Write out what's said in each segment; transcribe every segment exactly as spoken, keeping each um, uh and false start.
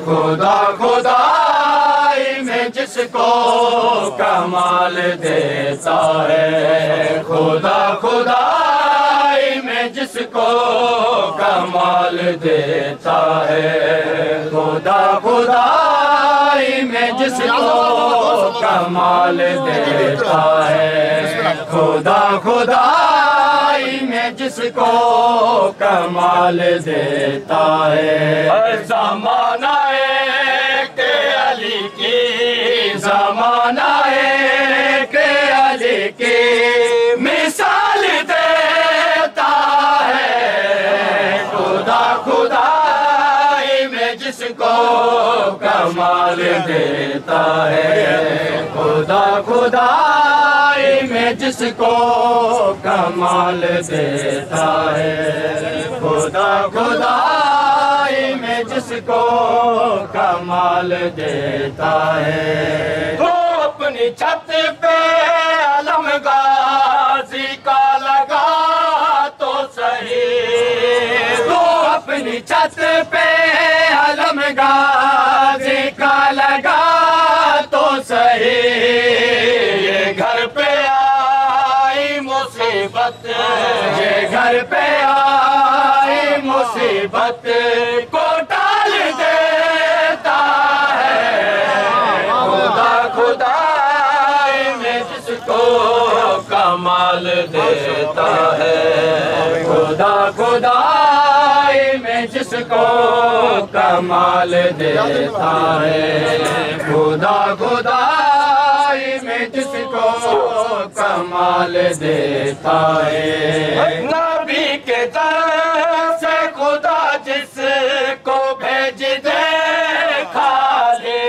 خدا خدائی میں جس کو کمال دیتا ہے، خدا خدائی میں جس کو کمال دیتا ہے، خدا خدائی میں جس کو کمال دیتا ہے، خدا خدائی میں جس کو کمال دیتا ہے۔ زمانہ ہے کہ علی کی، زمانہ ہے کہ علی کی مثال دیتا ہے، خدا خدائی میں جس کو کمال دیتا ہے، خدا خدائی میں جس کو کمال دیتا ہے، خدا خدائی میں جس کو کمال دیتا ہے۔ وہ اپنی چھت پہ علم غازی کا لگا تو صحیح، وہ اپنی چھت پہ علم غازی کا لگا تو صحیح، یہ گھر پہ آئی مصیبت، یہ گھر پہ آئی مصیبت کو ٹال دیتا ہے، خدا خدائی میں جس کو کمال دیتا ہے، خدا خدائی میں جس کو کمال دیتا ہے، خدا خدائی میں جس کو کمال دیتا ہے۔ نبی کے در سے خدا جس کو بھیج دے خالی،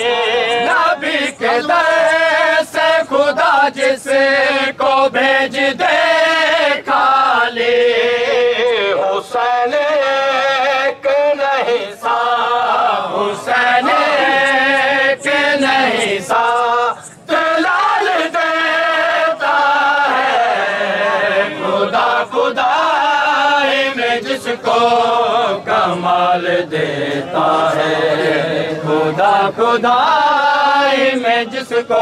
نبی کے در سے خدا جس کو بھیج دے خالی، حسین ایک نہیں سا، حسین ایک نہیں سا تلال دیتا ہے، خدا خدائی میں جس کو کمال دیتا ہے، خدا خدائی میں جس کو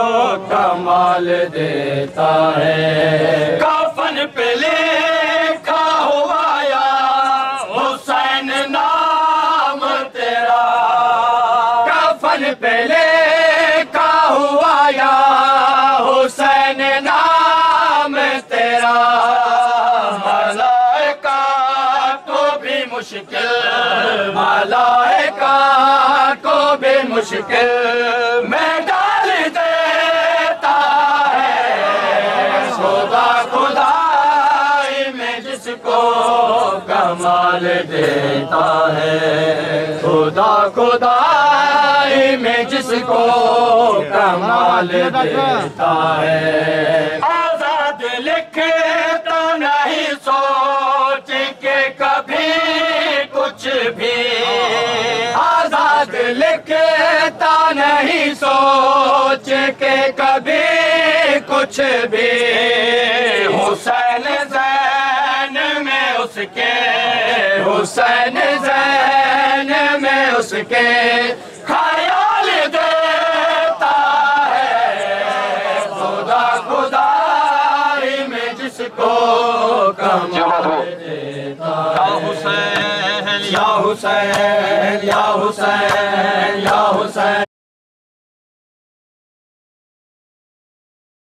کمال دیتا ہے۔ کفن پہ لکھا ہوا یا حسین نام تیرا، کفن پہ لکھا ہوا یا حسین نام تیرا، ملائکہ کو بھی مشکل، ملائکہ کو بھی مشکل میں ڈال دیتا ہے، خدا خدائی میں جس کو کمال دیتا ہے، خدا خدائی میں جس کو کمال دیتا ہے۔ آزاد لکھتا نہیں سوچ کے کبھی کچھ بھی، آزاد لکھتا نہیں سوچ کے کبھی کچھ بھی، حسین زین میں اس کے، حسین زین میں اس کے خیال دیتا ہے، خدا خدائی میں جس کو کمال دیتا ہے۔ یا حسین یا حسین یا